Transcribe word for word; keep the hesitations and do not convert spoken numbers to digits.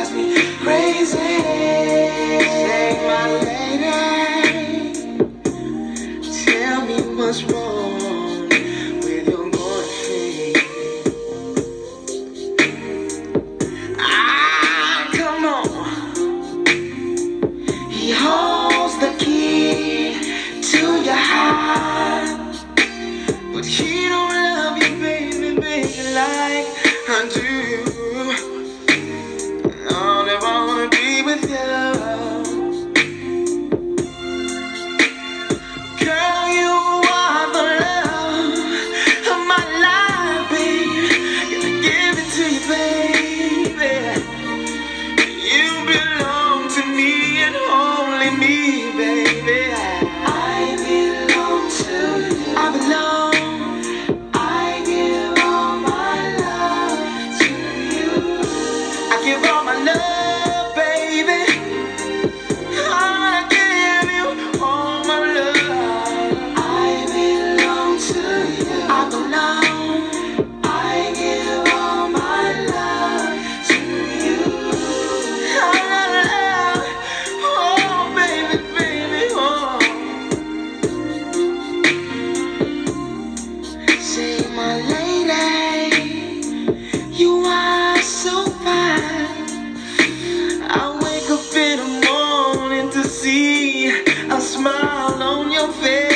drives me crazy. Say, my lady, tell me what's wrong with your boyfriend. Ah, come on. He holds the key to your heart, but he don't love you, baby, baby, like I do. All they wanna be with you. Girl, you are the love of my life, baby. Gotta give it to you, baby. You belong to me and only me, baby. I belong to you. I belong. I give all my love to you. I give all my love, baby. I give you all my love. I belong to you. I belong. I give all my love to you. I love, oh baby, baby, oh. Say, my lady, you are so fine. I wake up in the morning to see a smile on your face.